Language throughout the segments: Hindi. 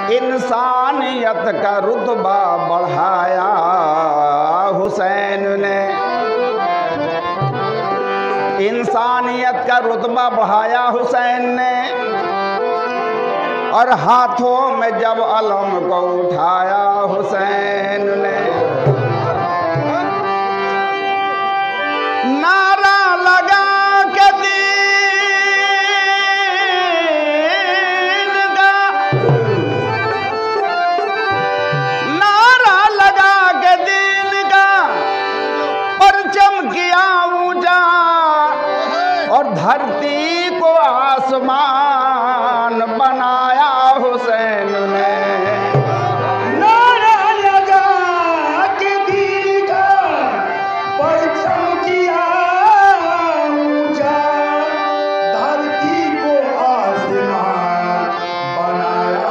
इंसानियत का रुतबा बढ़ाया हुसैन ने, इंसानियत का रुतबा बढ़ाया हुसैन ने। और हाथों में जब अलम को उठाया हुसैन ने, नारा लगा के दीन का, नारा लगा के दीन का परचम किया ऊंचा और धरती को आसमान बनाया हुसैन ने। नारा लगा के दीन का परचम किया ऊंचा, धरती को आसमान बनाया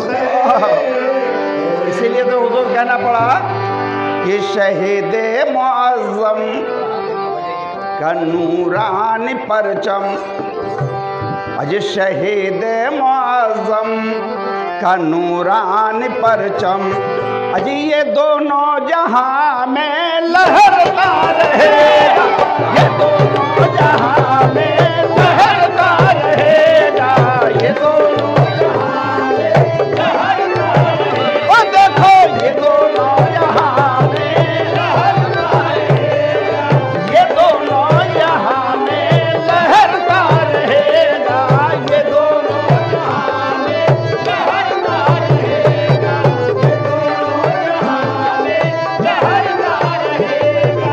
हुसैन। इसीलिए तो हुजूर कहना पड़ा कि शहीद मुअज़्ज़म का नूरानी परचम, अज शहीद मुअज़्ज़म का नूरानी परचम, अज ये दोनों जहां में लहरता रहेगा, ये दोनों जहां में लहरता रहेगा, ये दोनों जहां में लहरता रहेगा। और देखो ये दोनों जहां में लहरता रहेगा, ये दोनों जहां में लहरता रहेगा, ये दोनों जहां में लहरता रहेगा, ये दोनों जहां में लहरता रहेगा,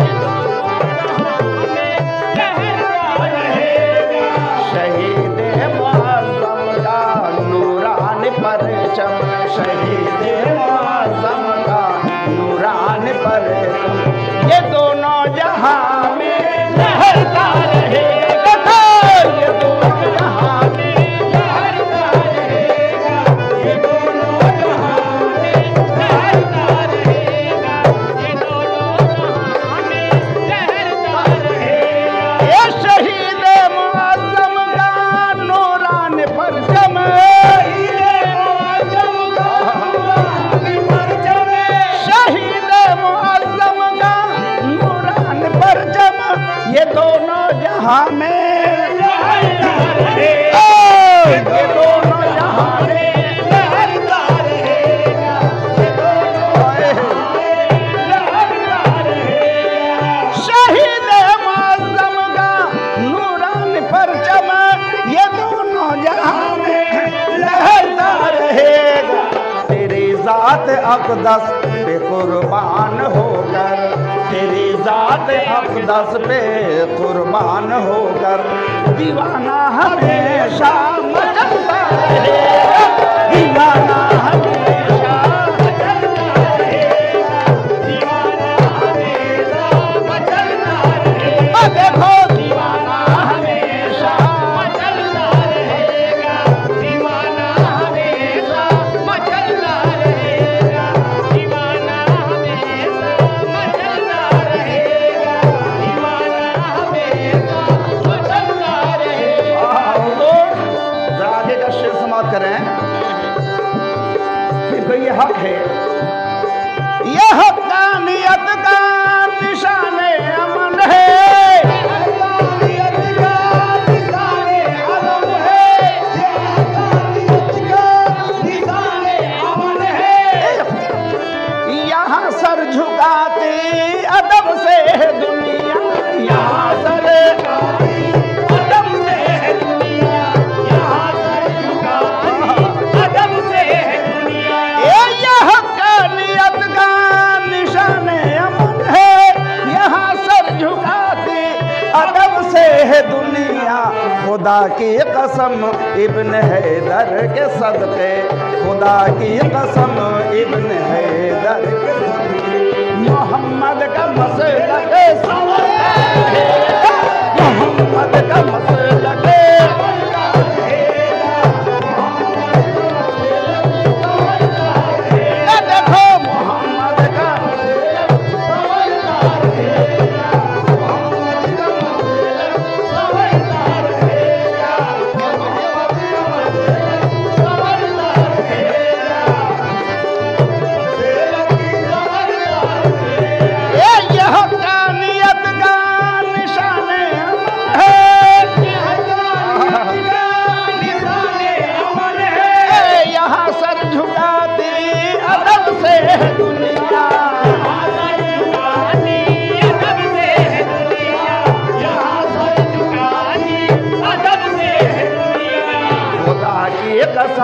लहरता रहेगा। शहीद मुअज़्ज़म का नूरानी परचम, शहीद मुअज़्ज़म का नूरानी परचम, ये दोनों जहां में लहरता रहेगा, ये दोनों जहां में लहरता रहेगा, ये दोनों जहां में लहरता रहेगा, ये दोनों जहां में लहरता रहेगा। ये शहीद मुअज़्ज़म का नूरानी परचम, शहीद मुअज़्ज़म का नूरानी परचम, शहीद मुअज़्ज़म का नूरानी परचम, ये दोनों जहां में लहरता रहेगा, ये दोनों जहां में लहरता रहेगा, ये दोनों जहां में लहरता रहेगा। शहीद मुअज़्ज़म का नूरानी परचम, ये दोनों जहां में लहरता रहेगा। तेरी ज़ात अक़दस पे कुर्बान होकर, तेरी ज़ात अक़दस पे कुर्बान होकर, दीवाना हमेशा मचलता रहेगा, दीवाना हमेशा मचलता रहेगा, दीवाना हमेशा मचलता रहेगा। देखो दीवाना हमेशा मचलता रहेगा, दीवाना हमेशा मचलता रहेगा, दीवाना हमेशा मचलता रहेगा, दीवाना हमेशा मचलता रहेगा। जरा आगे का शेर समाप्त करें। फिर ये हक है, ये हक़ानियत का निशान अमन है, हक़ानियत का निशान अमन है, ये हक़ानियत का निशान अमन है। यहाँ सर झुकाती अदब से है दुनिया, यहाँ सर झुकाती अदब से है दुनिया, यहाँ सर झुकाती अदब से है दुनिया। ये हक़ानियत का निशान अमन है, यहाँ सर झुकाती अदब से है दुनिया। खुदा की कसम इब्न हैदर के सदक़े, खुदा की कसम इब्न हैदर के सदक़े, मोहम्मद का मसलक संवरता रहेगा, मोहम्मद का मसलक संवरता रहेगा, देखो मोहम्मद का मसलक संवरता रहेगा, मोहम्मद का मसलक संवरता रहेगा, मोहम्मद का मसलक संवरता रहेगा।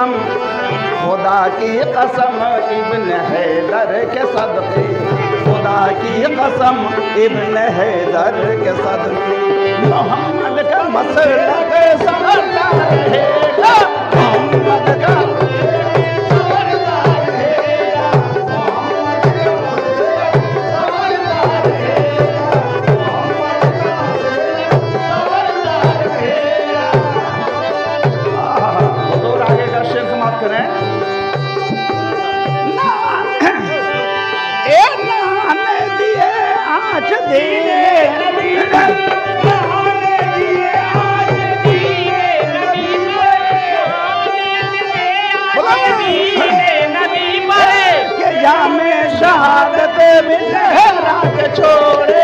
कसम, खुदा की कसम इब्न हैदर के सदके, खुदा की कसम इब्न हैदर के सदके, मोहम्मद का मसलक संवरता रहेगा, मोहम्मद का शहादत में लहरा के छोड़े,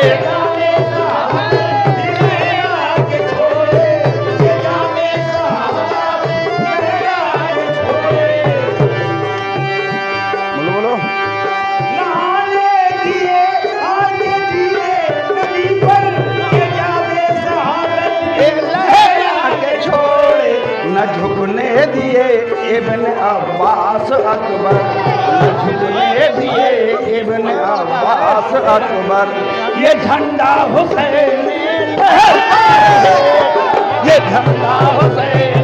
बोलो नहाने दिए आज दिए नबी पर, ये जामे शहादत लहरा के छोड़े, न झुकने दिए इब्न अब्बास अकबर, न झुकने दिए इब्न अब्बास अकबर, ये झंडा हुसैन लहरता रहेगा, ये झंडा हुसैन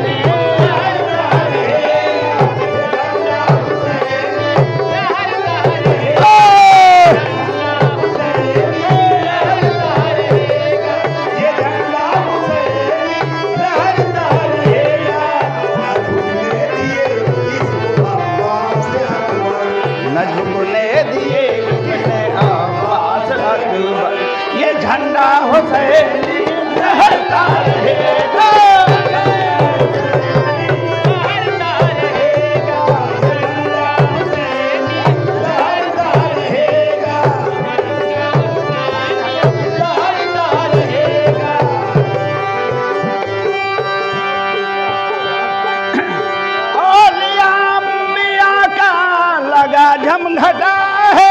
झंडा हुसैन लहरता रहेगा, औलिया अंबिया का लगा झमघटा है,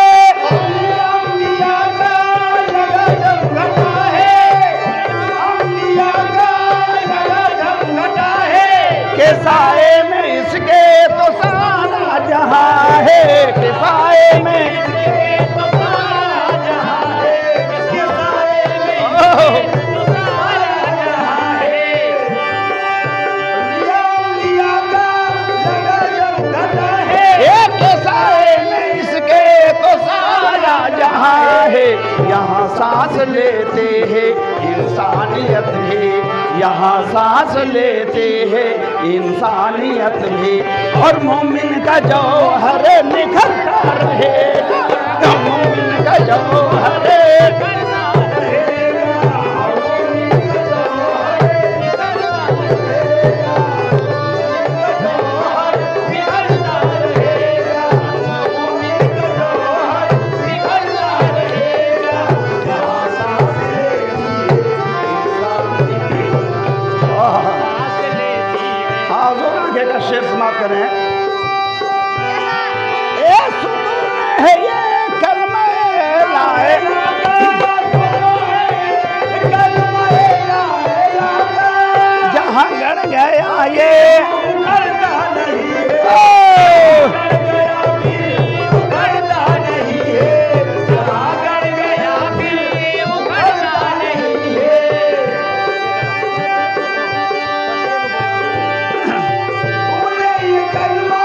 के साए में इसके तो सारा जहां है, के साए में इसके तो सारा जहां है, के साए में इसके तो सारा जहां है, लिया का लगा झमघटा है, के साए में इसके तो सारा जहां है, यहाँ सांस लेते हैं इंसानियत भी, यहाँ सांस लेते हैं इंसानियत भी, और मोमिन का जौहर निखरता रहेगा, मोमिन का जौहर निखरता रहेगा, मोमिन का जौहर निखरता रहेगा, निखरता रहेगा, मोमिन का जौहर निखरता रहेगा, यहाँ सांस का शेर समाप्त करें। ए सुकून है ये कलमा ला इलाहा, जहाँ गड़ गया ये उखड़ता नहीं है, उखड़ता नहीं है, जहाँ गड़ गया फिर उखड़ता नहीं है, ये कलमा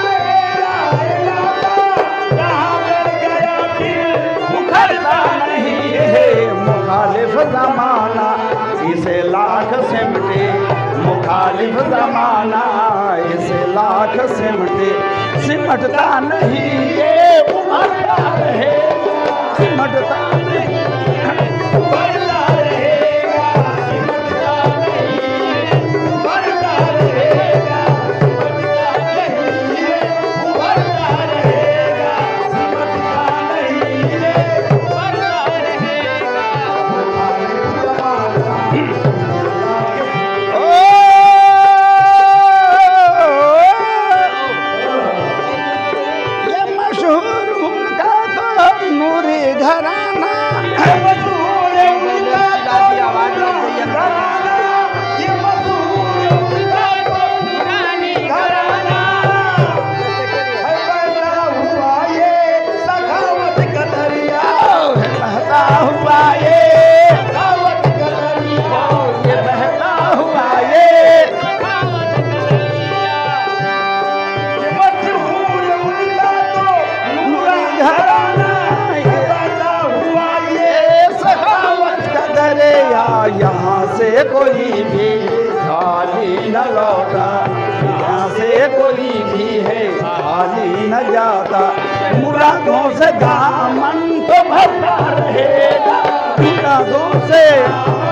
जहाँ गड़ गया फिर उखड़ता नहीं है, मुखालिफ जमाना इसे लाख सिमटे, मुखालिफ जमाना इसे लाख सिमटे, सिमटता नहीं ये उमड़ता रहेगा, सिमटता नहीं उमड़ता रहेगा, सिमटता नहीं उमड़ता रहेगा, सिमटता नहीं उमड़ता रहेगा, सिमटता नहीं उमड़ता रहेगा, मुखालिफ जमाना घराना घराना पैदा हुआ ये सखावत का दरिया, यहाँ से कोई भी खाली न लौटा, यहाँ से कोई भी है खाली न जाता। मुरादों से दामन तो भरता रहेगा, मुरादों से